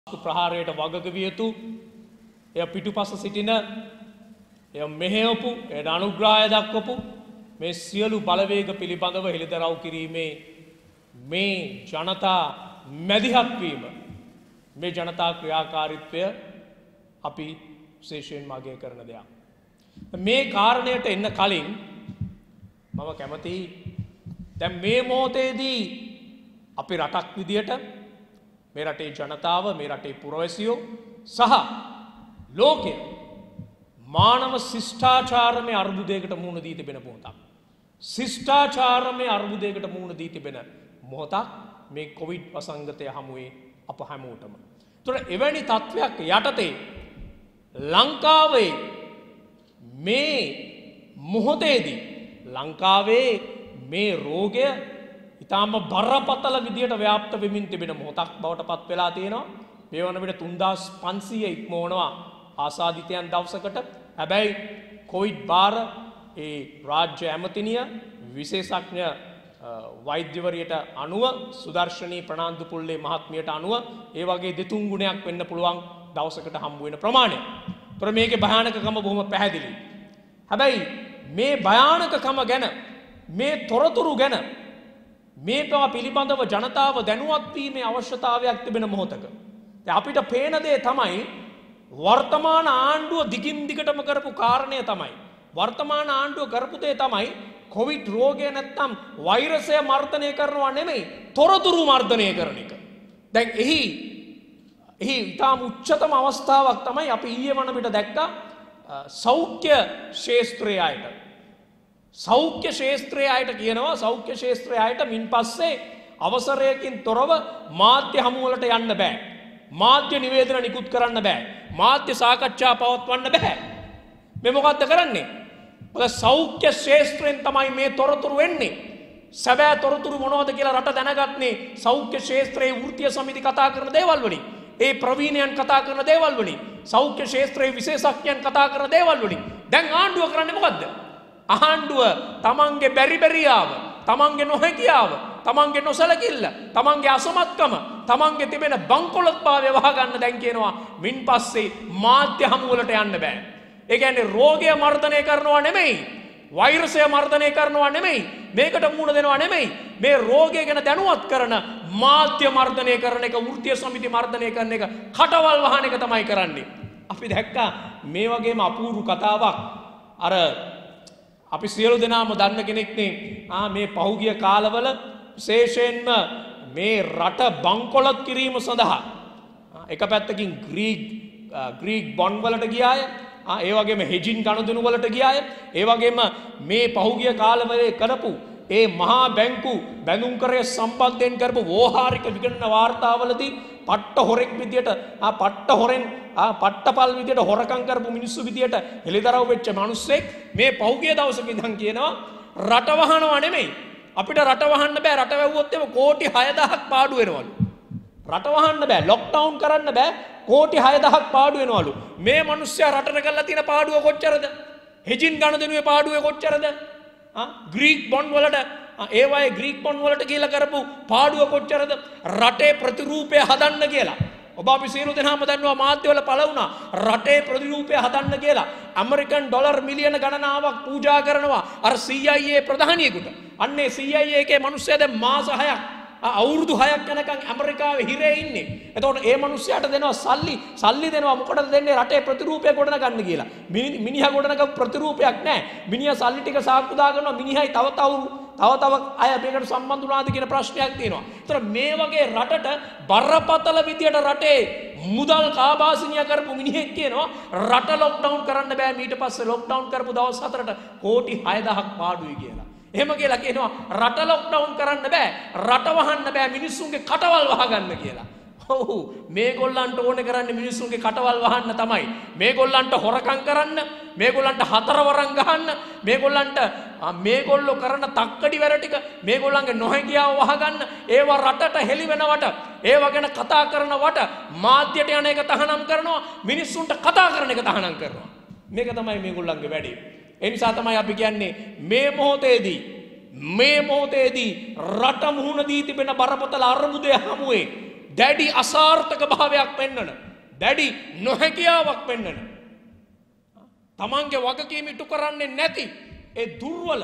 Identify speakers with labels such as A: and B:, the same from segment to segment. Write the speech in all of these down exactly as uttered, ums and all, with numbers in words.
A: ප්‍රහාරයට වගකිව යුතු එය පිටුපස සිටින එය මෙහෙයපු එයට අනුග්‍රහය දක්වපු මේ සියලු බලවේග පිළිබඳව හෙළිදරව් කිරීමේ මේ ජනතා මැදිහත් වීම මේ ජනතා ක්‍රියාකාරීත්වය අපි විශේෂයෙන්ම අගය කරන දෙයක්. මේ කාරණයට එන්න කලින් මම කැමතියි දැන් මේ මොහොතේදී අපි රටක් විදියට මේ රටේ ජනතාව මේ රටේ පුරවැසියෝ සහ ලෝකය මානව ශිෂ්ටාචාරමය අර්බුදයකට මුහුණ දී තිබෙන මොහොතක්. ශිෂ්ටාචාරමය අර්බුදයකට මුහුණ දී තිබෙන මොහොතක් මේ කොවිඩ් වසංගතය හමුවේ අප හැමෝටම. ඒතකොට එවැනි තත්වයක් යටතේ ලංකාවේ මේ මොහොතේදී ලංකාවේ මේ රෝගය ඉතාම බරපතල විදියට ව්‍යාප්ත වෙමින් තිබෙන මොහොතක් බවට පත් වෙලා තියෙනවා. මේ වන විට තුන්දාස් පන්සීය ඉක්මවනවා ආසාදිතයන් දවසකට. හැබැයි කොවිඩ් බාර ඒ රාජ්‍ය ඇමතිනිය විශේෂඥ වෛද්‍යවරියට අනුව සුදර්ශනී ප්‍රනාන්දුපුල්ලේ මහත්මියට අනුව ඒ වගේ දෙතුන් ගුණයක් වෙන්න පුළුවන් දවසකට හම්බ වෙන ප්‍රමාණය. ඒතර මේකේ භයානකකම බොහොම පැහැදිලි. හැබැයි මේ භයානකකම ගැන මේ තොරතුරු ගැන මේ පව පිළිබඳව ජනතාව දැනුවත් වීමේ අවශ්‍යතාවයක් තිබෙන මොහොතක. දැන් අපිට පේන දේ තමයි වර්තමාන ආණ්ඩුව දිගින් දිගටම කරපු කාරණය තමයි වර්තමාන ආණ්ඩුව කරපු දේ තමයි කොවිඩ් රෝගය නැත්තම් වෛරසය මර්ධනය කරනවා නෙමෙයි තොරතුරු මර්ධනය කරන එක. දැන් එහි එහි ඉතාම උච්චතම අවස්ථාවක් තමයි අපි ඊයේ වන විට දැක්කා සෞඛ්‍ය ශාස්ත්‍රයේ අයට. සෞඛ්‍ය ශාස්ත්‍රයේ අයට කියනවා සෞඛ්‍ය ශාස්ත්‍රයේ අයට මින් පස්සේ අවසරයකින් තොරව මාධ්‍ය හමු වලට යන්න බෑ. මාධ්‍ය නිවේදන නිකුත් කරන්න බෑ. මාධ්‍ය සාකච්ඡා පවත්වන්න බෑ. මේ මොකද්ද කරන්නේ? මොකද සෞඛ්‍ය ශාස්ත්‍රයෙන් තමයි මේ තොරතුරු එන්නේ. සැබෑ තොරතුරු මොනවද කියලා රට දැනගන්නේ සෞඛ්‍ය ශාස්ත්‍රයේ වෘත්තීය සමිති කතා කරන දේවල් වලින්. ඒ ප්‍රවීණයන් කතා කරන දේවල් වලින්. සෞඛ්‍ය ශාස්ත්‍රයේ විශේෂඥයන් කතා කරන දේවල් වලින්. දැන් ආණ්ඩුව කරන්නේ මොකද්ද? ආණ්ඩුව තමන්ගේ බැරි බැරියාව, තමන්ගේ නොහැකියාව, තමන්ගේ නොසලකිල්ල, තමන්ගේ අසමත්කම, තමන්ගේ තිබෙන බංකොලොත්භාවය වහගන්න දැන් කියනවා මින් පස්සේ මාධ්‍ය හමු වලට යන්න බෑ. ඒ කියන්නේ රෝගය මර්ධනය කරනවා නෙමෙයි, වෛරසය මර්ධනය කරනවා නෙමෙයි, මේකට මුහුණ දෙනවා නෙමෙයි, මේ රෝගය ගැන දැනුවත් කරන මාධ්‍ය මර්ධනය කරන එක, වෘත්තීය සමිති මර්ධනය කරන එක, කටවල් වහන එක තමයි කරන්නේ. අපි දැක්කා මේ වගේම අපූර්ව කතාවක්. අර අපි සියලු දෙනාම දන්න කෙනෙක්නේ ආ මේ පහුගිය කාලවල විශේෂයෙන්ම මේ රට බංකොලොත් කිරීම සඳහා එක පැත්තකින් ග්‍රීක් ග්‍රීක් බොන්ඩ් වලට ගියාය, ආ ඒ වගේම හෙජින් ගනුදෙනු වලට ගියාය, ඒ වගේම මේ පහුගිය කාලවලේ කරපු ඒ මහා බැංකු බැඳුම් කරේ සම්බන්ධයෙන් කරපු වෝහාරික විගණන වාර්තාවලදී පට්ට හොරෙක් විදියට ආ පට්ට හොරෙන් ආ පට්ටපල් විදියට හොරකම් කරපු මිනිස්සු විදියට හෙළිදරව් වෙච්ච මිනිස්සෙක් මේ පහුගිය දවසක ඉඳන් කියනවා රට වහනවා නෙමෙයි, අපිට රට වහන්න බෑ, රට වැව්වොත් එම කෝටි හය දහසක් පාඩු වෙනවලු. රට වහන්න බෑ, ලොක්ඩවුන් කරන්න බෑ, කෝටි හය දහසක් පාඩු වෙනවලු. මේ මිනිස්සයා රටට කරලා තියෙන පාඩුව කොච්චරද? හෙජින් ගණදෙනුවේ පාඩුව කොච්චරද? ආ ග්‍රීක් බොන්ඩ් වලට ඒ වගේ ග්‍රීක් බොන්ඩ් වලට කියලා කරපු පාඩුව කොච්චරද? රටේ ප්‍රතිරූපය හදන්න කියලා. ඔබ අපි සියලු දෙනාම දන්නවා මාධ්‍යවල පළ වුණා රටේ ප්‍රතිරූපය හදන්න කියලා ඇමරිකන් ඩොලර් මිලියන ගණනාවක් පූජා කරනවා අර සී අයි ඒ ප්‍රධානියෙකුට. අන්නේ සී අයි ඒ එකේ මිනිස්සයා දැන් මාස හයක් අවුරුදු හයක් යනකම් ඇමරිකාවේ හිරේ ඉන්නේ. එතකොට ඒ මිනිස්සයාට දෙනවා සල්ලි සල්ලි දෙනවා මොකටද දෙන්නේ? රටේ ප්‍රතිරූපය ගොඩනගන්න කියලා. මිනිහා ගොඩනගපු ප්‍රතිරූපයක් නැහැ. මිනිහා සල්ලි ටික සාක්කු දාගන්නවා. මිනිහයි තව තව තව තව අය මේකට සම්බන්ධ වුණාද කියන ප්‍රශ්නයක් තියෙනවා. ඒතර මේ වගේ රටට බරපතල විදියට රටේ මුදල් කාබාසිනිය කරපු මිනිහෙක් කියනවා රට ලොක්ඩවුන් කරන්න බෑ, ඊට පස්සේ ලොක්ඩවුන් කරපු දවස් හතරට කෝටි හය දහසක් පාඩුයි කියලා. එහෙම කියලා කියනවා රට ලොක්ඩවුන් කරන්න බෑ, රට වහන්න බෑ, මිනිස්සුන්ගේ කටවල් වහගන්න කියලා. ඔව් මේගොල්ලන්ට ඕනේ කරන්නේ මිනිස්සුන්ගේ කටවල් වහන්න තමයි. මේගොල්ලන්ට හොරකම් කරන්න, මේගොල්ලන්ට හතරවරන් ගහන්න, මේගොල්ලන්ට මේගොල්ලෝ කරන තක්කඩි වැඩ ටික, මේගොල්ලන්ගේ නොහැකියාව වහගන්න, ඒවා රටට හෙළි වෙනවට, ඒව ගැන කතා කරනවට මාධ්‍යට යන එක තහනම් කරනවා, මිනිස්සුන්ට කතා කරන එක තහනම් කරනවා. මේක තමයි මේගොල්ලන්ගේ වැඩේ. ඒ නිසා තමයි අපි කියන්නේ මේ මොහොතේදී මේ මොහොතේදී රට මුහුණ දී තිබෙන බරපතල අර්බුදය හමුවේ දැඩි අසාර්ථක භාවයක් පෙන්වන දැඩි නොහැකියාවක් පෙන්වන තමන්ගේ වගකීම ඉටු කරන්නේ නැති ඒ දුර්වල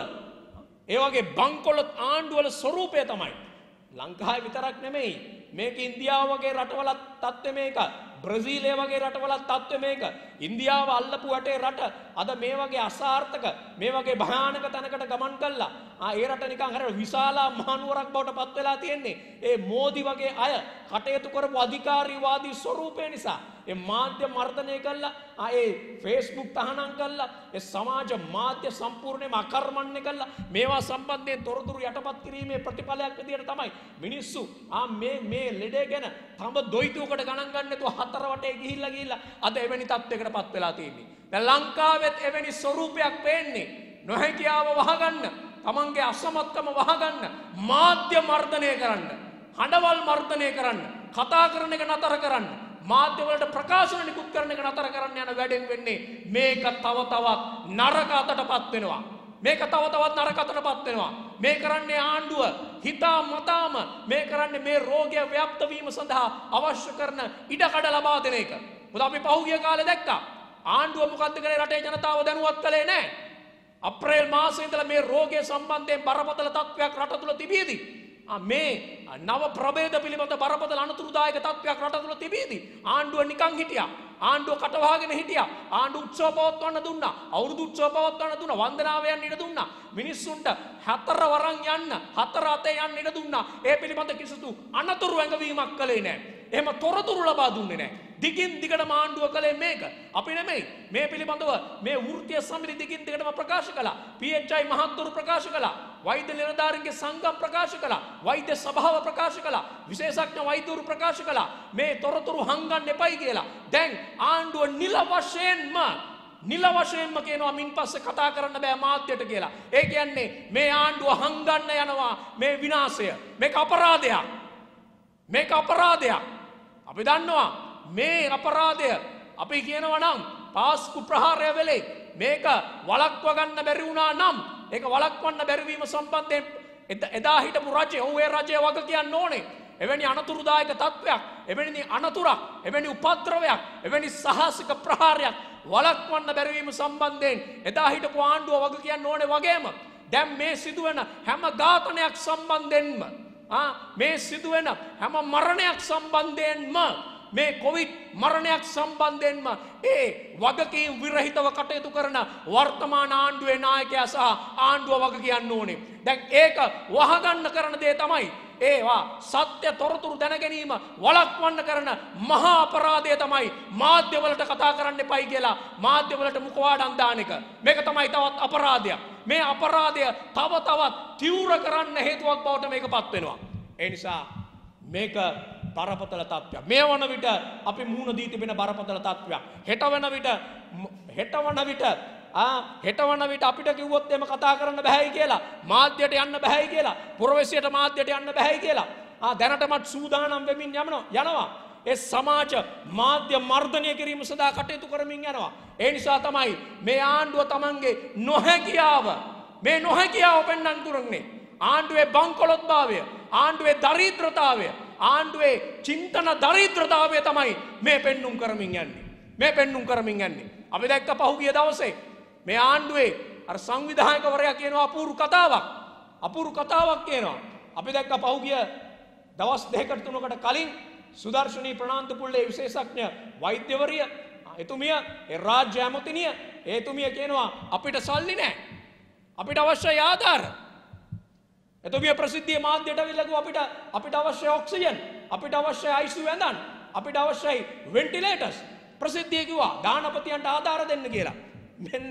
A: ඒ වගේ බංකොලොත් ආණ්ඩුවල ස්වරූපය තමයි ලංකාවේ විතරක් නෙමෙයි මේක ඉන්දියාව වගේ රටවලත් තත්ත්වය මේක බ්‍රසීලය වගේ රටවලත් තත්ත්වය මේක ඉන්දියාව අල්ලපු වටේ රට අද මේ වගේ අසාර්ථක මේ වගේ භයානක තැනකට ගමන් කළා ආ ඒ රට නිකන් හරිය විශාල මහනුවරක් බවට පත් වෙලා තියෙන්නේ ඒ මෝදි වගේ අය කටයුතු කරපු අධිකාරීවාදී ස්වරූපය නිසා ඒ මාධ්‍ය මර්ධනය කළා ආ ඒ Facebook තහනම් කළා ඒ සමාජ මාධ්‍ය සම්පූර්ණයෙන්ම අකර්මණ්‍ය කළා මේවා සම්බන්ධයෙන් තොරතුරු යටපත් කිරීමේ ප්‍රතිඵලයක් විදියට තමයි මිනිස්සු ආ මේ මේ ලෙඩේ ගැන තඹ දොයිතුවකට ගණන් ගන්න නැතුව හතර වටේ ගිහිල්ලා ගිහිල්ලා අද එවැනි තත්යකට පත් වෙලා තියෙන්නේ දැන් ලංකාවෙත් එවැනි ස්වරූපයක් පේන්නේ නොහැකියාව වහගන්න තමන්ගේ අසමත්කම වහගන්න මාධ්‍ය මර්ධනය කරන්න හඬවල් මර්ධනය කරන්න කතා කරන එක නතර කරන්න මාධ්‍ය වලට ප්‍රකාශන නිකුත් කරන එක නතර කරන්න යන වැඩෙන් වෙන්නේ මේක තව තවත් නරක අතටපත් වෙනවා මේක තව තවත් නරක අතටපත් වෙනවා මේ කරන්නේ ආණ්ඩුව හිතා මතාම මේ කරන්නේ මේ රෝගය ව්‍යාප්ත වීම සඳහා අවශ්‍ය කරන ඉඩකඩ ලබා දෙන එක මොකද අපි පහුගිය කාලේ දැක්කා ආණ්ඩුව මොකද්ද කරේ රටේ ජනතාව දැනුවත් කළේ නැහැ අප්‍රේල් මාසයේ ඉඳලා මේ රෝගය සම්බන්ධයෙන් බරපතල තත්ත්වයක් රට තුල තිබීදී මේ නව ප්‍රභේද පිළිබඳ බරපතල අනතුරුදායක තත්ත්වයක් රට තුල තිබීදී ආණ්ඩුව නිකන් හිටියා ආණ්ඩුව කටවහගෙන හිටියා ආණ්ඩුව උත්සව පවත්වන්න දුන්නා අවුරුදු උත්සව පවත්වන්න දුන්නා වන්දනාව යන්න ඉඩ දුන්නා මිනිස්සුන්ට හතර වරන් යන්න හතර අතේ යන්න ඉඩ දුන්නා ඒ පිළිබඳ කිසිදු අනතුරු ඇඟවීමක් කළේ නැහැ එහෙම තොරතුරු ලබා දුන්නේ නැහැ දිගින් දිගටම ආණ්ඩුව කළේ මේක අපි නෙමෙයි මේ පිළිබඳව මේ වෘත්තීය සමිති දිගින් දිගටම ප්‍රකාශ කළා පී එච් ආයි මහත්වරු ප්‍රකාශ කළා වෛද්‍ය නිලධාරීන්ගේ සංගම් ප්‍රකාශ කළා වෛද්‍ය සභාව ප්‍රකාශ කළා විශේෂඥ වෛද්‍යවරු ප්‍රකාශ කළා මේ තොරතුරු හංගන්න එපයි කියලා දැන් ආණ්ඩුව නිල වශයෙන්ම නිල වශයෙන්ම කියනවා මින් පස්සේ කතා කරන්න බෑ මාධ්‍යට කියලා ඒ කියන්නේ මේ ආණ්ඩුව හංගන්න යනවා මේ විනාශය මේක අපරාධයක් මේක අපරාධයක් අපි දන්නවා මේ අපරාධය අපි කියනවා නම් පාස්කු ප්‍රහාරය වෙලේ මේක වළක්ව ගන්න බැරි වුණා නම් ඒක වළක්වන්න බැරි වීම සම්බන්ධයෙන් එදා හිටපු රජය ඔව් ඒ රජය වග කියන්න ඕනේ එවැනි අනතුරුදායක තත්ත්වයක් එවැනි අනතුරක් එවැනි උපද්‍රවයක් එවැනි සාහසික ප්‍රහාරයක් වළක්වන්න බැරි වීම සම්බන්ධයෙන් එදා හිටපු ආණ්ඩුව වග කියන්න ඕනේ වගේම දැන් මේ සිදුවෙන හැම ඝාතනයක් සම්බන්ධයෙන්ම ආ මේ සිදුවෙන හැම මරණයක් සම්බන්ධයෙන්ම මේ කොවිඩ් මරණයක් සම්බන්ධයෙන්ම ඒ වගකීම් විරහිතව කටයුතු කරන වර්තමාන ආණ්ඩුවේ නායකයා සහ ආණ්ඩුව වග කියන්න ඕනේ. දැන් ඒක වහගන්න කරන දේ තමයි ඒවා සත්‍ය තොරතුරු දැන ගැනීම වළක්වන්න කරන මහා අපරාධය තමයි මාධ්‍යවලට කතා කරන්න එපයි කියලා මාධ්‍යවලට මුඛවාඩම් දාන එක. මේක තමයි තවත් අපරාධයක්. මේ අපරාධය තව තවත් තීව්‍ර කරන්න හේතුවක් බවට මේකපත් වෙනවා. ඒ නිසා මේක බරපතල තත්ත්වයක්. මේ වන විට අපි මුහුණ දී තිබෙන බරපතල තත්ත්වයක්. හෙට වෙන විට හෙට වන විට ආ හෙට වන විට අපිට කිව්වොත් එහෙම කතා කරන්න බෑයි කියලා මාධ්‍යයට යන්න බෑයි කියලා පුරවැසියට මාධ්‍යයට යන්න බෑයි කියලා ආ දැනටමත් සූදානම් වෙමින් යනවා යනවා ඒ සමාජ මාධ්‍ය මර්ධනය කිරීම සඳහා කටයුතු කරමින් යනවා. ඒ නිසා තමයි මේ ආණ්ඩුව තමන්ගේ නොහැකියාව මේ නොහැකියාව පෙන්වන්න තුරන්නේ ආණ්ඩුවේ බංකොලොත්භාවය ආණ්ඩුවේ දරිද්‍රතාවය ආණ්ඩුවේ චින්තන දරිද්‍රතාවය තමයි මේ පෙන්눔 කරමින් යන්නේ මේ පෙන්눔 කරමින් යන්නේ. අපි දැක්ක පහුගිය දවසේ මේ ආණ්ඩුවේ අර සංවිධායකවරයා කියනවා අපූර්ව කතාවක් අපූර්ව කතාවක් කියනවා. අපි දැක්ක පහුගිය දවස් දෙකකට තුනකට කලින් සුදර්ශනී ප්‍රනාන්දුපුල්ලේ විශේෂඥ වෛද්‍යවරිය එතුමිය ඒ රාජ්‍ය ඇමතිනිය එතුමිය කියනවා අපිට සල්ලි නැහැ අපිට අවශ්‍යයි ආධාර. එතුමිය ප්‍රසිද්ධියේ මාධ්‍යයට අවිල්ලා කිව්වා අපිට අපිට අවශ්‍යයි ඔක්සිජන් අපිට අවශ්‍යයි ආයි සී යු ඇඳන් අපිට අවශ්‍යයි වෙන්ටිලේටර්ස් ප්‍රසිද්ධිය කිව්වා දානපතියන්ට ආධාර දෙන්න කියලා. මෙන්න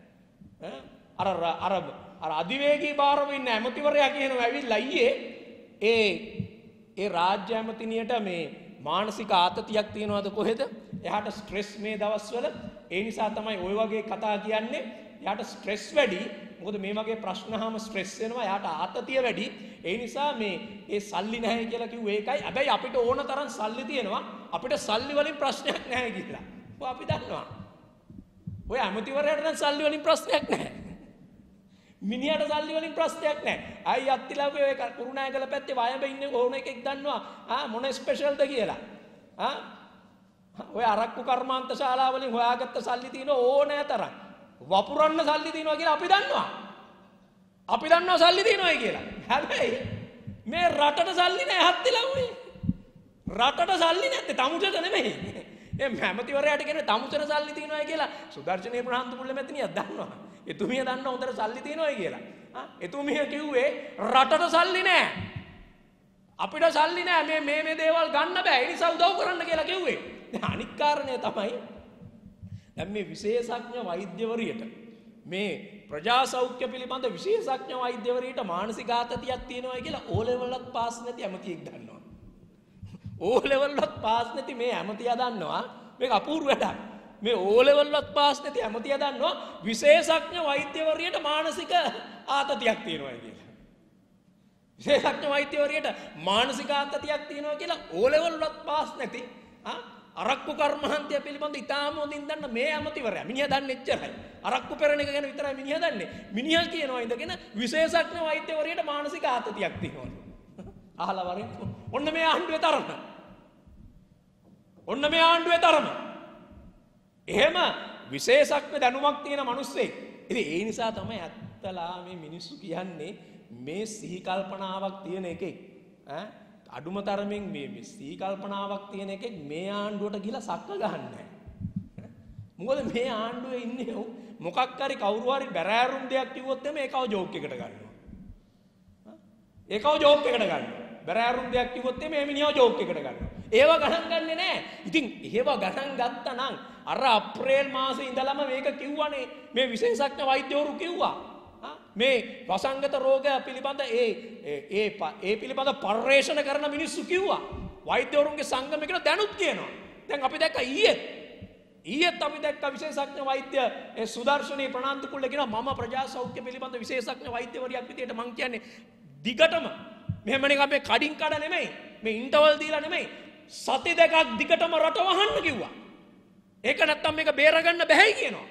A: අර අර අර අධිවේගී භාරව ඉන්න ඇමතිවරයා කියනවා ඇවිල්ලා ඊයේ ඒ ඒ රාජ්‍ය ඇමතිනියට මේ මානසික ආතතියක් තියෙනවද කොහෙද? එයාට ස්ට්‍රෙස් මේ දවස්වල ඒ නිසා තමයි ওই වගේ කතා කියන්නේ. එයාට ස්ට්‍රෙස් වැඩි. මොකද මේ වගේ ප්‍රශ්න අහම ස්ට්‍රෙස් වෙනවා. එයාට ආතතිය වැඩි. ඒ නිසා මේ ඒ සල්ලි නැහැ කියලා කිව්වේ ඒකයි. හැබැයි අපිට ඕන තරම් සල්ලි තියෙනවා. අපිට සල්ලි වලින් ප්‍රශ්නයක් නැහැ කියලා. ඔය අපි දන්නවා. ඔය ඇමතිවරයාට නම් සල්ලි වලින් ප්‍රශ්නයක් නැහැ. මිනිහට සල්ලි වලින් ප්‍රශ්නයක් නැහැ. අයි අත්තිලාගේ ඔය කුරුණෑගල පැත්තේ වයඹ ඉන්නේ ඕන එකෙක් දන්නවා ආ මොන ස්පෙෂල්ද කියලා. ආ ඔය අරක්කු කර්මාන්ත ශාලා වලින් හොයාගත්ත සල්ලි තියෙන ඕනෑ තරම්. වපුරන්න සල්ලි තියෙනවා කියලා අපි දන්නවා. අපි දන්නවා සල්ලි තියෙනවායි කියලා. හැබැයි මේ රටට සල්ලි නැහැ අත්තිලාගේ. රටට සල්ලි නැත්තේ තමුසට නෙමෙයි. ඒ මැමතිවරයාට කියන්නේ තමුසට සල්ලි තියෙනවායි කියලා සුදර්ශනීය ප්‍රනාන්දුපුල්ල මැතිනියක් දන්නවා. එතුමිය දන්න හොඳට සල්ලි තියෙනවායි කියලා. ආ එතුමිය කිව්වේ රටට සල්ලි නැහැ. අපිට සල්ලි නැහැ මේ මේ මේ දේවල් ගන්න බෑ. ඒ නිසා උදව් කරන්න කියලා කිව්වේ. දැන් අනික් කාරණය තමයි දැන් මේ විශේෂඥ වෛද්‍යවරියට මේ ප්‍රජා සෞඛ්‍ය පිළිබඳ විශේෂඥ වෛද්‍යවරියට මානසික ආතතියක් තියෙනවායි කියලා ඕ ලෙවල් එකත් පාස් නැති ඇමතියෙක් දන්නවා. ඕ ලෙවල් එකත් පාස් නැති මේ ඇමතියා දන්නවා මේක අපූර්ව වැඩක්. මේ ඕ ලෙවල් එකත් පාස් නැති ඇමතියා දන්නවා විශේෂඥ වෛද්‍යවරියට මානසික ආතතියක් තියෙනවා කියලා. විශේෂඥ වෛද්‍යවරියට මානසික ආතතියක් තියෙනවා කියලා ඕ ලෙවල් එකත් පාස් නැති ආ අරක්කු කර්මාන්තය පිළිබඳ ඉතාම හොඳින් දන්න මේ ඇමතිවරයා. මිනිහා දන්නේ එච්චරයි. අරක්කු පෙරණ එක ගැන විතරයි මිනිහා දන්නේ. මිනිහා කියනවා ඉඳගෙන විශේෂඥ වෛද්‍යවරියට මානසික ආතතියක් තියෙනවා. අහලා වරින් ඔන්න මේ ආණ්ඩුවේ තරම. ඔන්න මේ ආණ්ඩුවේ තරම. එහෙම විශේෂඥ දැනුමක් තියෙන මිනිස්සෙක්. ඉතින් ඒ නිසා තමයි ඇත්තලා මේ මිනිස්සු කියන්නේ මේ සිහි කල්පනාවක් තියෙන එකෙක්. ඈ අඩුම තරමින් මේ මේ සිහි කල්පනාවක් තියෙන එකෙක් මේ ආණ්ඩුවට ගිහලා සක්ක ගන්නෑ. මොකද මේ ආණ්ඩුවේ ඉන්නේ මොකක් හරි කවුරු හරි බැරෑරුම් දෙයක් කිව්වොත් එමේ ඒකව ජෝක් එකකට ගන්නවා. ඒකව ජෝක් එකකට ගන්නවා. බැරෑරුම් දෙයක් කිව්වොත් එමේ මිනිහව ජෝක් එකකට ගන්නවා. ඒව ගණන් ගන්නෙ නෑ. ඉතින් ඒව ගණන් ගත්තා නම් අර අප්‍රේල් මාසේ ඉඳලම මේක කිව්වනේ මේ විශේෂඥ වෛද්‍යවරු කිව්වා. මේ වසංගත රෝග පිළිබඳ ඒ ඒ ඒ පිළිබඳ පර්යේෂණ කරන මිනිස්සු කිව්වා. වෛද්‍යවරුන්ගේ සංගමයකට දැනුත් කියනවා. දැන් අපි දැක්ක ඊයේ ඊයේත් අපි දැක්ක විශේෂඥ වෛද්‍ය ඒ සුදර්ශනී ප්‍රනාන්දුපුල්ල කියනවා මම ප්‍රජා සෞඛ්‍ය පිළිබඳ විශේෂඥ වෛද්‍යවරියක් විදියට මං කියන්නේ දිගටම මෙහෙම නිකන් මේ කඩින් කඩ නෙමෙයි මේ ඉන්ටර්වල් දීලා නෙමෙයි සති දෙකක් දිගටම රට වහන්න කිව්වා. ඒක නැත්තම් මේක බේරගන්න බැහැයි කියනවා.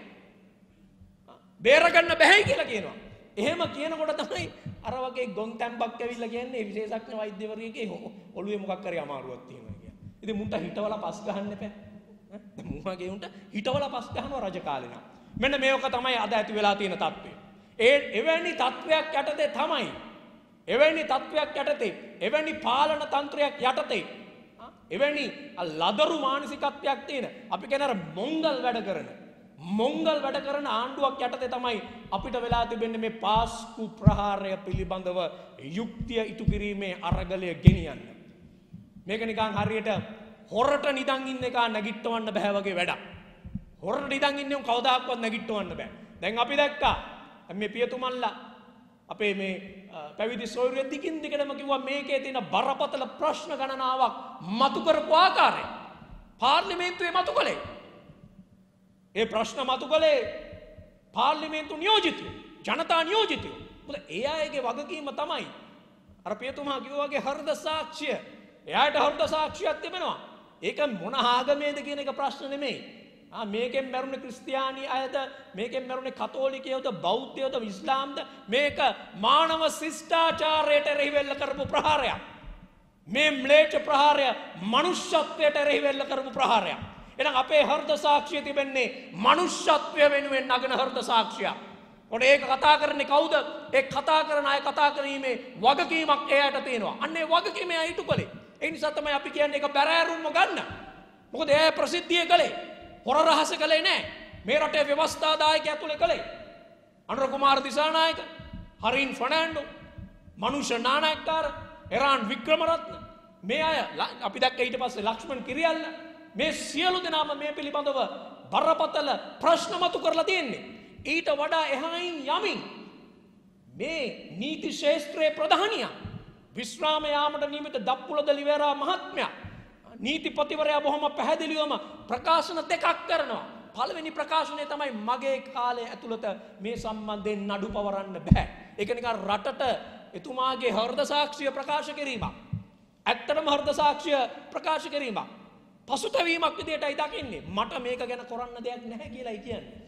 A: බේරගන්න බැහැයි කියලා කියනවා. එහෙම කියනකොට තමයි අර වගේ ගොන්තැම්බක් ඇවිල්ලා කියන්නේ විශේෂඥ වෛද්‍යවරියගේ ඔළුවේ මොකක් හරි අමාරුවක් තියෙනවා කියලා. ඉතින් මුන්ට හිටවලා පස් ගහන්න එපා. ඈ මුවාගේ උන්ට හිටවලා පස් ගහනවා රජ කාලේ නම්. මෙන්න මේක තමයි අද ඇති වෙලා තියෙන තත්ත්වය. ඒ එවැනි තත්ත්වයක් යටතේ තමයි එවැනි තත්ත්වයක් යටතේ එවැනි පාලන තන්ත්‍රයක් යටතේ එවැනි ලදරු මානසිකත්වයක් තියෙන අපි කියන අර මොංගල් වැඩ කරන මොංගල් වැඩ කරන ආණ්ඩුවක් යටතේ තමයි අපිට වෙලා තිබෙන්නේ මේ පාස්කු ප්‍රහාරය පිළිබඳව යුක්තිය ඉටු කිරීමේ අරගලය ගෙනියන්න. මේක නිකන් හරියට හොරට නිදන් ඉන්න එක නැගිටවන්න බෑ වගේ වැඩක්. හොරට නිදන් ඉන්නේ කවදාවත් නැගිටවන්න බෑ. දැන් අපි දැක්කා මේ පියතුමන්ලා අපේ මේ පැවිදි සොයුරිය දිගින් දිගටම කිව්වා මේකේ තියෙන බරපතල ප්‍රශ්න ගණනාවක් මතු කරපු ආකාරය පාර්ලිමේන්තුවේ මතු කළේ. ඒ ප්‍රශ්න මතු කළේ පාර්ලිමේන්තු නියෝජිතයෝ ජනතා නියෝජිතයෝ. මොකද ඒ අයගේ වගකීම තමයි අර පියතුමා කිව්වා වගේ හෘද සාක්ෂිය. එයාට හෘද සාක්ෂියක් තිබෙනවා. ඒක මොන ආගමේද කියන එක ප්‍රශ්න නෙමෙයි. ආ මේකෙන් මරුනේ ක්‍රිස්තියානි අයද මේකෙන් මරුනේ කතෝලිකයෝද බෞද්ධයෝද ඉස්ලාම්ද මේක මානව ශිෂ්ටාචාරයට එරෙහිවෙල්ල කරපු ප්‍රහාරයක්. මේ ම්ලේච්ඡ ප්‍රහාරය මනුෂ්‍යත්වයට එරෙහිවෙල්ල කරපු ප්‍රහාරයක්. එහෙනම් අපේ හෘද සාක්ෂිය තිබෙන්නේ මනුෂ්‍යත්වය වෙනුවෙන් නගන හෘද සාක්ෂියක්. ඔන්න ඒක කතා කරන්නේ කවුද? ඒ කතා කරන අය කතා කිරීමේ වගකීමක් එයාට තියෙනවා. අන්න ඒ වගකීම එයා ඉටු කළේ. ඒ නිසා තමයි අපි කියන්නේ ඒක බැරෑරුම්ම ගන්න. මොකද එයා ප්‍රසිද්ධිය කළේ හොර රහස කළේ නෑ. මේ රටේ ව්‍යවස්ථාදායකයා තුල කළේ. අනුර කුමාර දිසානායක, හරින් ෆර්නෑන්ඩෝ, මනුෂ්‍ය නානායක්කාර, එරාන් වික්‍රමරත්න මේ අය අපි දැක්ක ඊට පස්සේ ලක්ෂ්මන් කිරියල්ල මේ සියලු දෙනාම මේ පිළිබඳව බරපතල ප්‍රශ්න මතු කරලා තියෙන්නේ. ඊට වඩා එහායින් යමින් මේ නීති ශාස්ත්‍රයේ ප්‍රධානියා විශ්‍රාම යාමට නියමිත දප්පුලද ලිවේරා මහත්මයා නීතිපතිවරයා බොහොම පැහැදිලිවම ප්‍රකාශන දෙකක් කරනවා. පළවෙනි ප්‍රකාශනය තමයි මගේ කාලය ඇතුළත මේ සම්බන්ධයෙන් නඩු පවරන්න බෑ. ඒක නිකන් රටට එතුමාගේ හෘද සාක්ෂිය ප්‍රකාශ කිරීමක්. ඇත්තටම හෘද සාක්ෂිය ප්‍රකාශ කිරීමක්. පසුතැවීමක් විදියටයි දකින්නේ. මට මේක ගැන කරන්න දෙයක් නැහැ කියලායි කියන්නේ.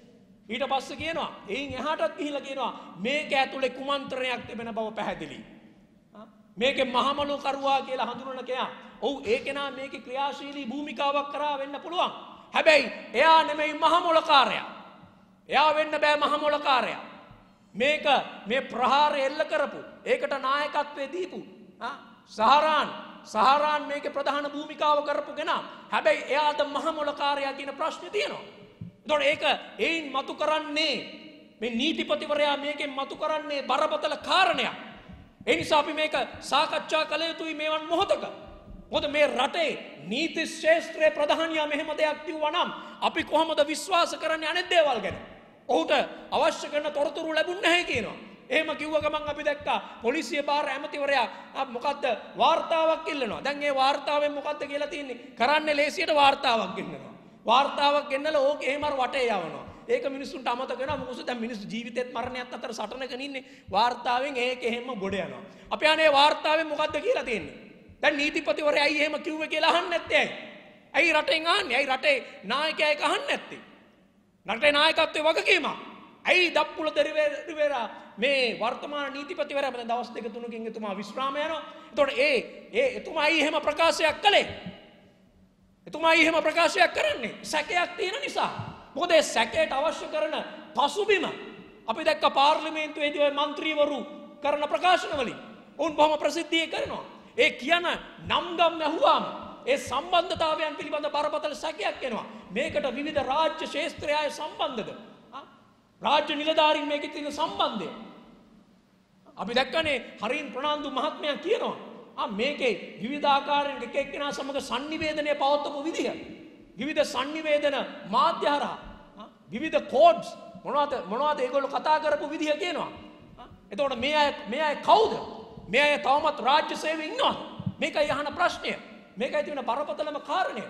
A: ඊට පස්සේ කියනවා එයින් එහාටත් ගිහිල්ලා කියනවා මේක ඇතුලේ කුමන්ත්‍රණයක් තිබෙන බව පැහැදිලි. මේකේ මහමලු කරුවා කියලා හඳුනන කෙනා. ඔව් ඒ කෙනා මේකේ ක්‍රියාශීලී භූමිකාවක් කරා වෙන්න පුළුවන්. හැබැයි එයා නෙමෙයි මහමොලකාරයා. එයා වෙන්න බෑ මහමොලකාරයා. මේක මේ ප්‍රහාරය එල්ල කරපු ඒකට නායකත්වයේ දීපු සහරාන් සහරාන් මේකේ ප්‍රධාන භූමිකාව කරපු කෙනා. හැබැයි එයාද මහමොලකාරයා කියන ප්‍රශ්නේ තියෙනවා. එතකොට ඒක එයින් මතු කරන්නේ මේ නීතිපතිවරයා මේකෙන් මතු කරන්නේ බරපතල කාරණයක්. ඒ නිසා අපි මේක සාකච්ඡා කළ යුතුයි මේවන් මොහොතක. මොකද මේ රටේ නීති ශාස්ත්‍රයේ ප්‍රධානියා මෙහෙම දෙයක් කිව්වා නම් අපි කොහොමද විශ්වාස කරන්නේ අනෙක් දේවල් ගැන? ඔහුට අවශ්‍ය කරන තොරතුරු ලැබුණ නැහැ කියනවා. එහෙම කිව්ව ගමන් අපි දැක්කා පොලිසිය බාර ඇමතිවරයා මොකද්ද වාර්තාවක් ඉල්ලනවා. දැන් ඒ වාර්තාවෙන් මොකද්ද කියලා තියෙන්නේ? කරන්නේ ලේසියට වාර්තාවක් ගෙන්නනවා. වාර්තාවක් ගෙන්නලා ඕක එහෙම අර වටේ යවනවා. ඒක මිනිස්සුන්ට අමතක වෙනවා. මොකද දැන් මිනිස්සු ජීවිතේත් මරණයත් අතර සටනක ඉන්නේ. වාර්තාවෙන් ඒක එහෙම ගොඩ යනවා. අපි අනේ වාර්තාවෙන් මොකද්ද කියලා තියෙන්නේ? දැන් නීතිපතිවරයා ඇයි එහෙම කිව්වේ කියලා අහන්නේ නැත්තේ ඇයි? ඇයි රටෙන් අහන්නේ? ඇයි රටේ නායකයා ඒක අහන්නේ නැත්තේ? රටේ නායකත්වයේ වගකීම. ඇයි දප්පුල දෙරිවේරා මේ වර්තමාන නීතිපතිවරයා දැන් දවස් දෙක තුනකින් එතුමා විශ්‍රාම යනවා. එතකොට ඒ ඒ එතුමායි එහෙම ප්‍රකාශයක් කළේ. එතුමායි එහෙම ප්‍රකාශයක් කරන්නේ සැකයක් තියෙන නිසා. මොකද ඒ සැකයට අවශ්‍ය කරන පසුබිම අපි දැක්ක පාර්ලිමේන්තුවේදී ওই മന്ത്രിවරු කරන ප්‍රකාශන වලින් උන් බොහොම ප්‍රසිද්ධියේ කරනවා. ඒ කියන නම් ගම් ඇහුවාම ඒ සම්බන්ධතාවයන් පිළිබඳ බරපතල සැකයක් එනවා. මේකට විවිධ රාජ්‍ය ශාස්ත්‍රය අය සම්බන්ධද? රාජ්‍ය නිලධාරීන් මේකේ තියෙන සම්බන්ධය. අපි දැක්කනේ හරින් ප්‍රනාන්දු මහත්මයා කියනවා ආ මේකේ විවිධ ආකාරයෙන් එක එක්කෙනා සමග sannivedanaya පවත්වපු විදිය. විවිධ sannivedana මාධ්‍ය හරහා විවිධ කෝඩ්ස් මොනවද මොනවද ඒගොල්ලෝ කතා කරපු විදිය කියනවා. එතකොට මේ අය මේ අය කවුද? මේ අය තවමත් රාජ්‍ය සේවයේ ඉන්නවද? මේකයි අහන ප්‍රශ්නය. මේකයි තියෙන බරපතලම කාරණය.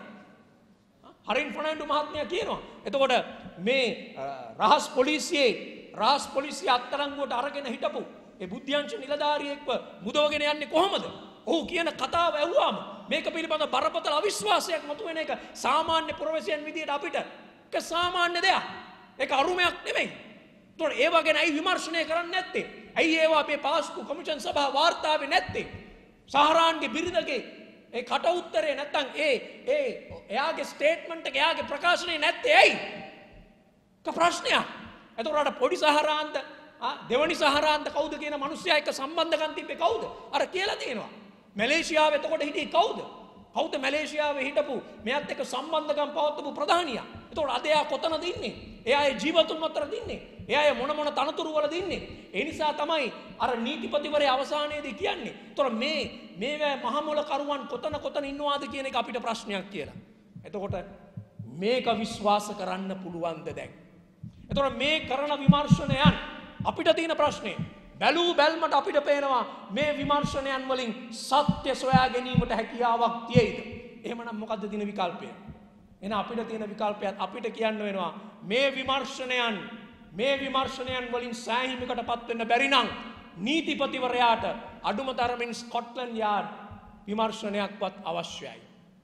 A: හරින් ෆර්නැන්ඩෝ මහත්මයා කියනවා. එතකොට මේ රහස් පොලිසියේ රහස් පොලිසිය අත්අඩංගුවට අරගෙන හිටපු ඒ බුද්ධ්‍යංශ නිලධාරියෙක්ව මුදවගෙන යන්නේ කොහොමද? ඔහු කියන කතාව ඇහුවාම මේක පිළිබඳ බරපතල අවිශ්වාසයක් මතුවෙන එක සාමාන්‍ය ප්‍රවේශයන් විදියට අපිට ඒක සාමාන්‍ය දෙයක්. ඒක අරුමයක් නෙමෙයි. ඒතකොට ඒව ගැන ඇයි විමර්ශනය කරන්නේ නැත්තේ? ඇයි ඒවා අපේ පාස්කු කොමිෂන් සභාව වාර්තාවේ නැත්තේ? සහරාන්ගේ බිරිඳගේ ඒ කට උත්තරේ නැත්තම් ඒ ඒ එයාගේ ස්ටේට්මන්ට් එක එයාගේ ප්‍රකාශනය නැත්තේ ඇයි? ඒක ප්‍රශ්නයක්. එතකොට පොඩි සහරාන්ද දෙවනි සහරාන්ද කවුද කියන මිනිස්සයා එක්ක සම්බන්ධකම් තිබ්බේ කවුද? අර කියලා තියෙනවා. මැලේසියාවේ එතකොට හිටියේ කවුද? කවුද මැලේසියාවේ හිටපු මෙයත් එක්ක සම්බන්ධකම් පවත්වපු ප්‍රධානියා? එතකොට අද එයා කොතනද ඉන්නේ? එයා ඒ ජීවතුන් අතරද ඉන්නේ? එයා මොන මොන තනතුරු වලද ඉන්නේ? ඒ නිසා තමයි අර නීතිපතිවරයා අවසානයේදී කියන්නේ. එතකොට මේ මේ මහමොල කරුවන් කොතන කොතන ඉන්නවාද කියන එක අපිට ප්‍රශ්නයක් කියලා. එතකොට මේක විශ්වාස කරන්න පුළුවන්ද දැන්? එතකොට මේ කරන විමර්ශනයන් අපිට තියෙන ප්‍රශ්නේ බැලූ බැල්මට අපිට පේනවා මේ විමර්ශනයන් වලින් සත්‍ය සොයා ගැනීමට හැකියාවක් තියෙයිද? එහෙමනම් මොකද්ද තියෙන විකල්පය? එහෙනම් අපිට තියෙන විකල්පයත් අපිට කියන්න වෙනවා මේ විමර්ශනයන් මේ විමර්ශනයන් වලින් සෑහීමකටපත් වෙන්න බැරි නම් නීතිපතිවරයාට අඩුම තරමින් ස්කොට්ලන්ඩ් යාඩ් විමර්ශනයක්වත් අවශ්‍යයි.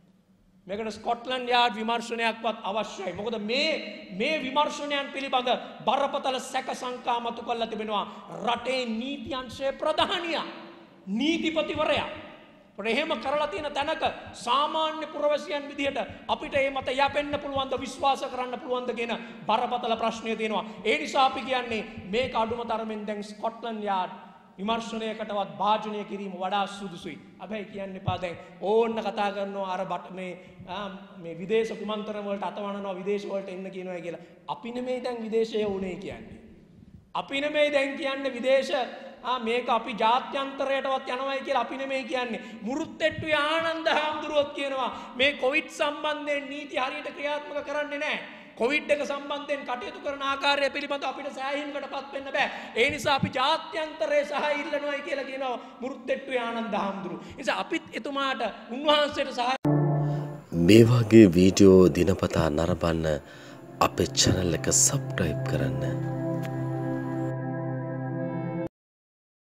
A: මේකට ස්කොට්ලන්ඩ් යාඩ් විමර්ශනයක්වත් අවශ්‍යයි. මොකද මේ මේ විමර්ශනයන් පිළිබඳ බරපතල සැක සංකා මතු කරලා තිබෙනවා රටේ නීති අංශයේ ප්‍රධානියා නීතිපතිවරයා. ඒත් එහෙම කරලා තියෙන තැනක සාමාන්‍ය පුරවැසියන් විදිහට අපිට මේ මත යැපෙන්න පුළුවන්ද විශ්වාස කරන්න පුළුවන්ද කියන බරපතල ප්‍රශ්නය තියෙනවා. ඒ නිසා අපි කියන්නේ මේක අඩුම තරමින් දැන් ස්කොට්ලන්ඩ් යාඩ් විමර්ශනයකටවත් භාජනය කිරීම වඩා සුදුසුයි. හැබැයි කියන්න එපා දැන් ඕන්න කතා කරනවා අර බට මේ මේ විදේශ කුමන්ත්‍රණ වලට අතවනනවා විදේශ වලට එන්න කියනවා කියලා. අපි නෙමෙයි දැන් විදේශයේ උනේ කියන්නේ. අපි නෙමෙයි දැන් කියන්නේ විදේශ ආ මේක අපි ජාත්‍යන්තරයටවත් යනවායි කියලා අපි නෙමෙයි කියන්නේ. මුරුත්තෙට්ටුවේ ආනන්ද හාමුදුරුවෝ කියනවා මේ කොවිඩ් සම්බන්ධයෙන් නීති හරියට ක්‍රියාත්මක කරන්නේ නැහැ. කොවිඩ් එක සම්බන්ධයෙන් කටයුතු කරන ආකාරය පිළිබඳව අපිට සෑහීමකටපත් වෙන්න බෑ. ඒ නිසා අපි ජාත්‍යන්තරයේ සහාය ඉල්ලනවායි කියලා කියනවා මුරුත්තෙට්ටුවේ ආනන්ද හාමුදුරුවෝ. ඒ නිසා අපිත් එතුමාට උන්වහන්සේට සහාය
B: මේ වගේ වීඩියෝ දිනපතා නරඹන්න අපේ channel එක subscribe කරන්න.